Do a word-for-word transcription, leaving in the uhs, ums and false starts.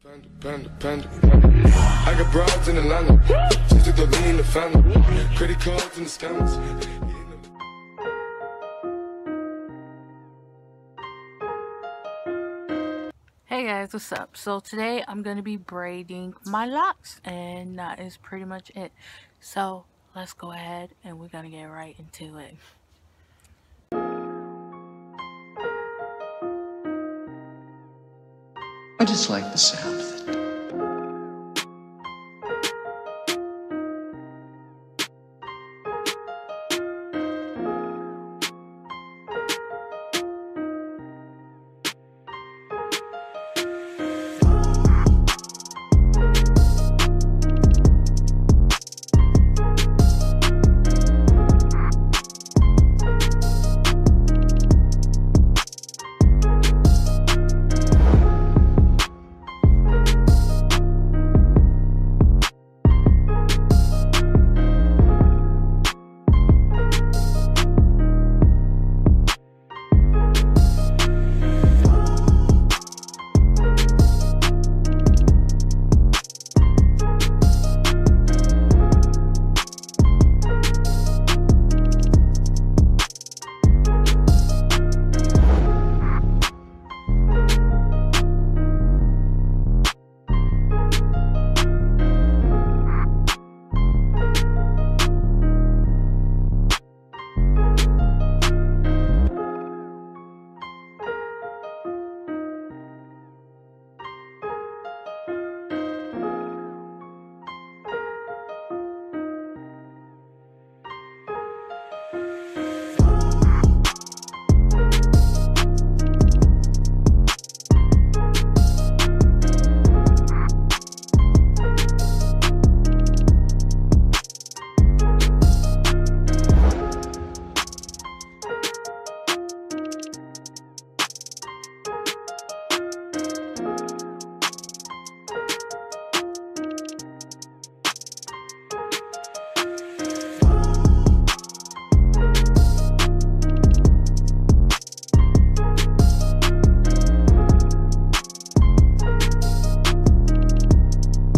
Panda, panda, panda. I got broads in Atlanta. Just took the lean in the family. Credit cards and the scammers. Hey guys, what's up? So today I'm going to be braiding my locks, and that is pretty much it. So let's go ahead and we're going to get right into it. I just like the sound of it.